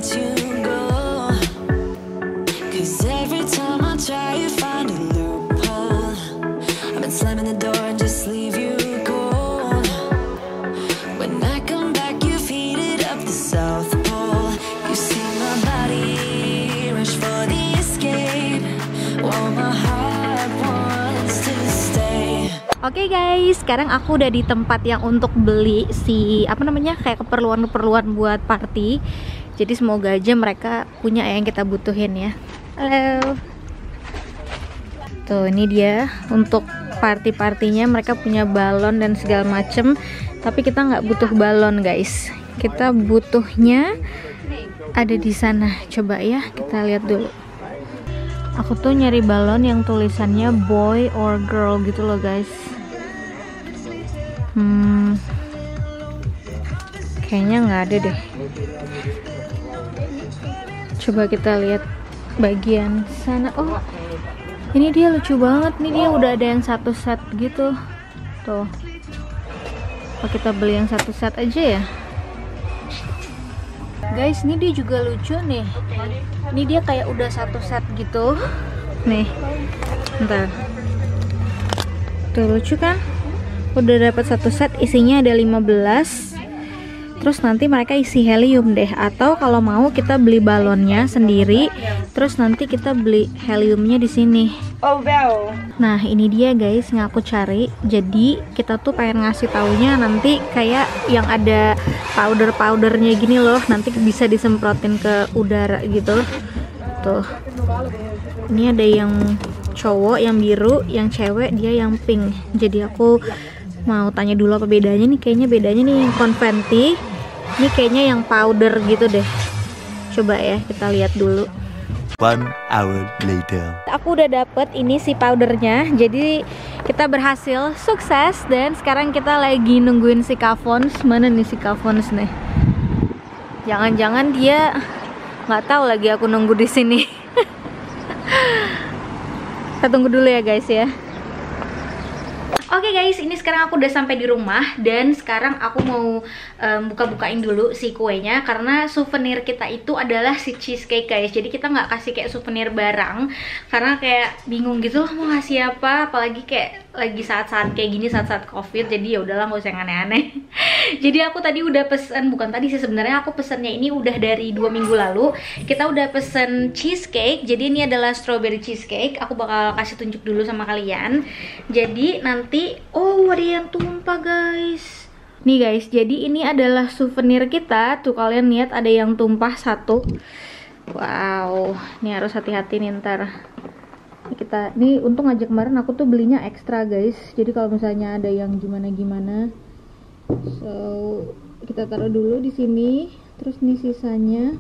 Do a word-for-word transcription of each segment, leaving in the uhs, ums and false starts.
you go. 'Cause every time I try you find a loophole. I've been slamming the door and just leave you cold. When I come back you've heated up the South Pole. You see my body rush for the escape, while my heart wants to stay. Oke okay guys, sekarang aku udah di tempat yang untuk beli si apa namanya kayak keperluan-keperluan buat party. Jadi semoga aja mereka punya yang kita butuhin ya. Halo. Tuh ini dia untuk party-partinya, mereka punya balon dan segala macem. Tapi kita nggak butuh balon guys. Kita butuhnya ada di sana. Coba ya kita lihat dulu. Aku tuh nyari balon yang tulisannya boy or girl gitu loh guys. Hmm, kayaknya nggak ada deh. Coba kita lihat bagian sana. Oh, ini dia lucu banget. Nih dia udah ada yang satu set gitu. Tuh. Oh, kita beli yang satu set aja ya. Guys, ini dia juga lucu nih. Ini dia kayak udah satu set gitu. Nih. Bentar. Tuh lucu kan? Udah dapat satu set, isinya ada lima belas. Terus nanti mereka isi helium deh. Atau kalau mau kita beli balonnya sendiri, terus nanti kita beli heliumnya di sini. Oh wow. Nah ini dia guys yang aku cari. Jadi kita tuh pengen ngasih taunya nanti kayak yang ada powder-powdernya gini loh. Nanti bisa disemprotin ke udara gitu. Tuh. Ini ada yang cowok yang biru, yang cewek dia yang pink. Jadi aku mau tanya dulu apa bedanya nih. Kayaknya bedanya nih yang konventi, ini kayaknya yang powder gitu deh. Coba ya kita lihat dulu. One hour later. Aku udah dapet ini si powdernya. Jadi kita berhasil sukses. Dan sekarang kita lagi nungguin si Kavons. Mana nih si Kavons nih? Jangan-jangan dia nggak tahu lagi aku nunggu di sini. Kita tunggu dulu ya guys ya. Oke okay guys, ini sekarang aku udah sampai di rumah. Dan sekarang aku mau um, buka-bukain dulu si kuenya. Karena souvenir kita itu adalah si cheesecake guys. Jadi kita nggak kasih kayak souvenir barang. Karena kayak bingung gitu loh mau ngasih apa. Apalagi kayak lagi saat-saat kayak gini, saat-saat covid. Jadi ya udahlah nggak usah yang aneh-aneh. Jadi aku tadi udah pesen, bukan tadi sih sebenarnya aku pesennya ini udah dari dua minggu lalu. Kita udah pesen cheesecake. Jadi ini adalah strawberry cheesecake. Aku bakal kasih tunjuk dulu sama kalian. Jadi nanti, oh ada yang tumpah guys. Nih guys, jadi ini adalah souvenir kita. Tuh kalian lihat ada yang tumpah satu. Wow, ini harus hati-hati nih ntar. Ini kita, nih untung aja kemarin aku tuh belinya ekstra guys. Jadi kalau misalnya ada yang gimana-gimana, so kita taruh dulu di sini. Terus nih sisanya.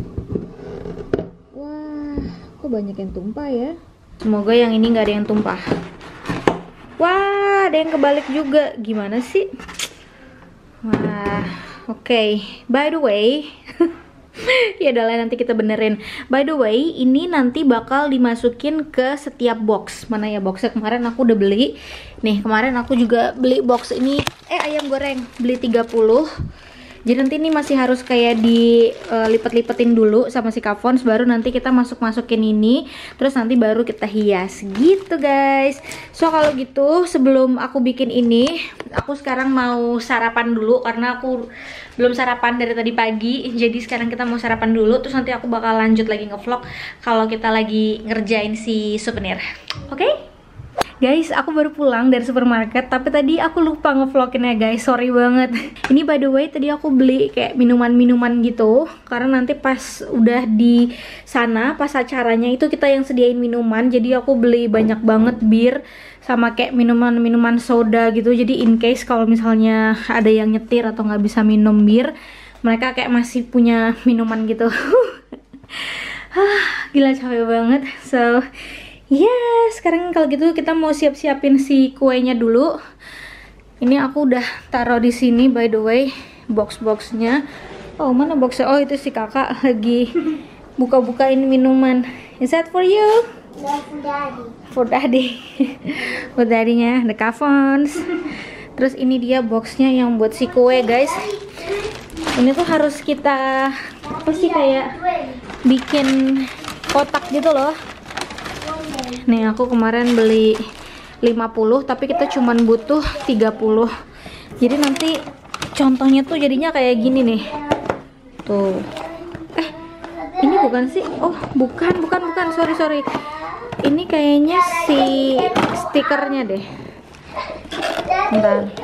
Wah, kok banyak yang tumpah ya. Semoga yang ini nggak ada yang tumpah. Wah, ada yang kebalik juga. Gimana sih? Wah, oke. Okay. By the way, ya adalah nanti kita benerin. By the way, ini nanti bakal dimasukin ke setiap box. Mana ya boxnya? Kemarin aku udah beli. Nih, kemarin aku juga beli box ini. Eh, ayam goreng. Beli tiga puluh. Jadi nanti ini masih harus kayak dilipet-lipetin dulu sama si Kavons, baru nanti kita masuk-masukin ini, terus nanti baru kita hias gitu guys. So kalau gitu sebelum aku bikin ini, aku sekarang mau sarapan dulu karena aku belum sarapan dari tadi pagi. Jadi sekarang kita mau sarapan dulu, terus nanti aku bakal lanjut lagi ngevlog kalau kita lagi ngerjain si souvenir. Oke? Okay? Guys, aku baru pulang dari supermarket, tapi tadi aku lupa ngevlogin ya guys, sorry banget. Ini by the way tadi aku beli kayak minuman-minuman gitu, karena nanti pas udah di sana, pas acaranya itu kita yang sediain minuman. Jadi aku beli banyak banget bir sama kayak minuman-minuman soda gitu. Jadi in case kalau misalnya ada yang nyetir atau nggak bisa minum bir, mereka kayak masih punya minuman gitu. Gila capek banget. So ya, yeah, sekarang kalau gitu kita mau siap-siapin si kuenya dulu. Ini aku udah taruh di sini by the way box-boxnya. Oh, mana boxnya? Oh, itu si kakak lagi buka-bukain minuman. Is that for you? Yeah, for daddy. For daddy. Buat daddy-nya, the Kavons. Terus ini dia boxnya yang buat si kue guys. Ini tuh harus kita apa sih, kayak bikin kotak gitu loh. Nih aku kemarin beli lima puluh tapi kita cuman butuh tiga puluh. Jadi nanti contohnya tuh jadinya kayak gini nih. Tuh. Eh, ini bukan sih? Oh, bukan, bukan, bukan. Sorry, sorry. Ini kayaknya si stikernya deh. Bentar.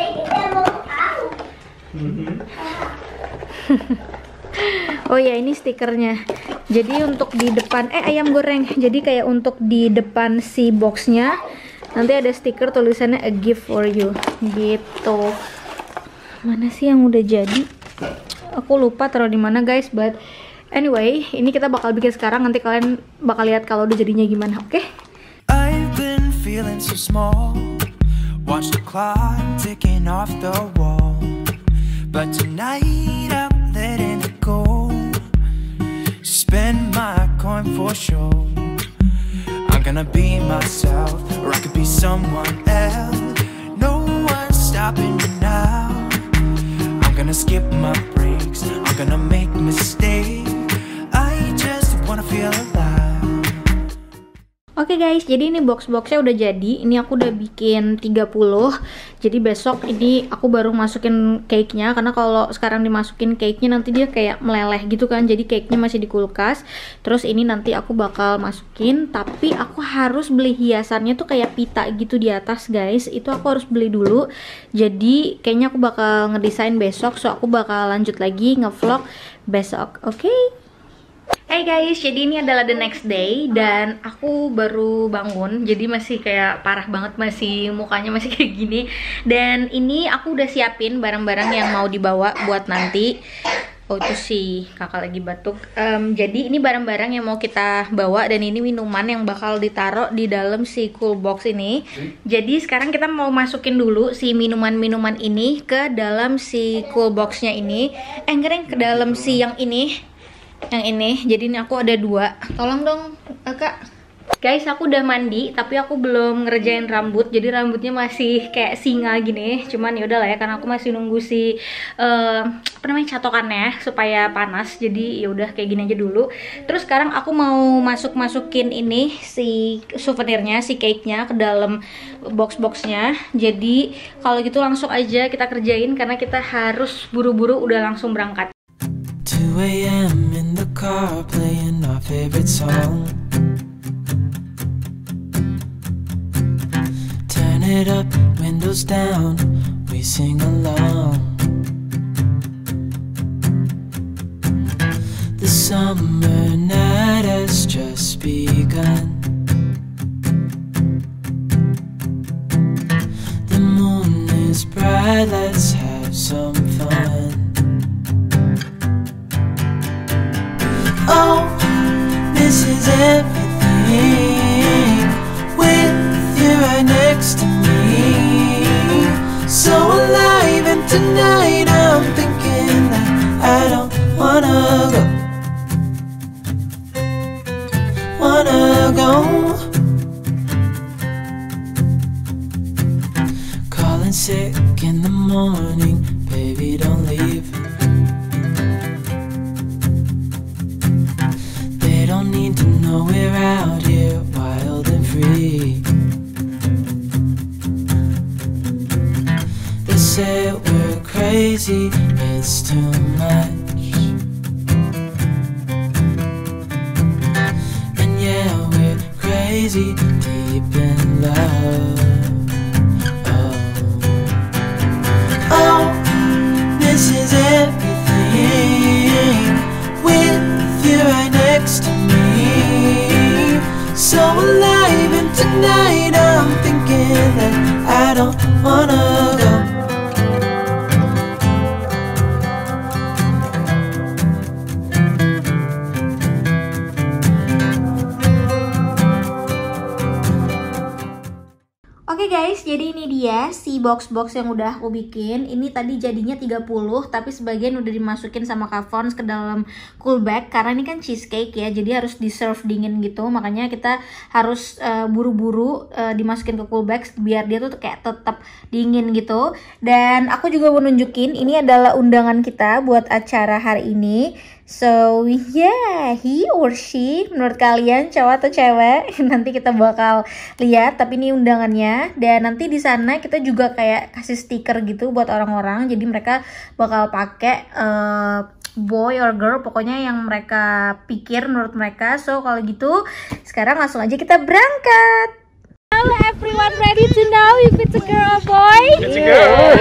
Oh ya, ini stikernya. Jadi untuk di depan, eh ayam goreng. Jadi kayak untuk di depan si boxnya nanti ada stiker tulisannya a gift for you gitu. Mana sih yang udah jadi? Aku lupa taruh di mana guys. But anyway, ini kita bakal bikin sekarang. Nanti kalian bakal lihat kalau udah jadinya gimana. Oke? Okay? I've been feeling so small. Watch the clock ticking off the wall. But tonight I'm letting it go. Spend my coin for sure. I'm gonna be myself, or I could be someone else. No one's stopping me now. I'm gonna skip my breaks, I'm gonna make mistakes. I just wanna feel alive. Oke okay guys, jadi ini box-boxnya udah jadi. Ini aku udah bikin tiga puluh. Jadi besok ini aku baru masukin cake-nya. Karena kalau sekarang dimasukin cake-nya nanti dia kayak meleleh gitu kan. Jadi cake-nya masih di kulkas. Terus ini nanti aku bakal masukin. Tapi aku harus beli hiasannya tuh kayak pita gitu di atas guys. Itu aku harus beli dulu. Jadi kayaknya aku bakal ngedesain besok. So aku bakal lanjut lagi ngevlog besok. Oke? Okay? Hey guys, jadi ini adalah the next day dan aku baru bangun, jadi masih kayak parah banget, masih mukanya masih kayak gini. Dan ini aku udah siapin barang-barang yang mau dibawa buat nanti. Oh itu si kakak lagi batuk. Um, jadi ini barang-barang yang mau kita bawa dan ini minuman yang bakal ditaruh di dalam si cool box ini. Jadi sekarang kita mau masukin dulu si minuman-minuman ini ke dalam si cool boxnya ini. Eh enggak, ke dalam si yang ini. Yang ini, jadi ini aku ada dua. Tolong dong kak. Guys, aku udah mandi tapi aku belum ngerjain rambut. Jadi rambutnya masih kayak singa gini. Cuman ya udahlah ya, karena aku masih nunggu si uh, apa namanya, catokannya supaya panas. Jadi ya udah kayak gini aja dulu. Terus sekarang aku mau masuk-masukin ini si souvenirnya, si cake-nya ke dalam box-boxnya. Jadi kalau gitu langsung aja kita kerjain karena kita harus buru-buru udah langsung berangkat. two a m in the car playing our favorite song. Turn it up, windows down, we sing along. The summer night has just begun. The moon is bright, let's have some fun. Oh, this is everything with you right next to me. So alive, and tonight I'm thinking that I don't wanna go, wanna go. Calling sick in the morning, baby don't leave. Need to know we're out here wild and free. They say we're crazy, it's too much. And yeah, we're crazy, deep in love. Oh, oh, this is everything with you right next to me. So alive, and tonight I'm thinking that I don't wanna go. Oke guys, jadi ini dia si box-box yang udah aku bikin. Ini tadi jadinya tiga puluh, tapi sebagian udah dimasukin sama Kak Fons ke dalam cool bag. Karena ini kan cheesecake ya, jadi harus di serve dingin gitu. Makanya kita harus uh, buru-buru uh, dimasukin ke cool bag biar dia tuh kayak tetap dingin gitu. Dan aku juga mau nunjukin, ini adalah undangan kita buat acara hari ini. So yeah, he or she, menurut kalian cowok atau cewek? Nanti kita bakal lihat, tapi ini undangannya. Dan nanti di sana kita juga kayak kasih stiker gitu buat orang-orang. Jadi mereka bakal pakai uh, boy or girl, pokoknya yang mereka pikir menurut mereka. So kalau gitu, sekarang langsung aja kita berangkat. Now everyone ready to know if it's a girl or boy? It's a girl.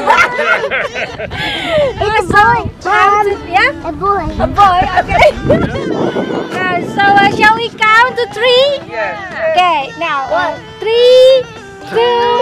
It's a boy. Count to, yeah? A boy. A boy, okay. Now, so uh, shall we count to three? Yes. Okay, now one, three, two,